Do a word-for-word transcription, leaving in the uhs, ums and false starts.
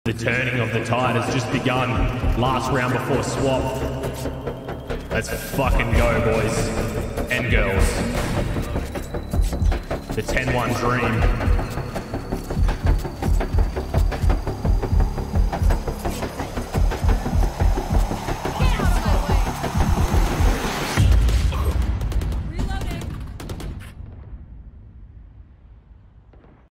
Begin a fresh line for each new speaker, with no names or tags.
The turning of the tide has just begun. Last round before swap. Let's fucking go, boys and girls. The ten one dream.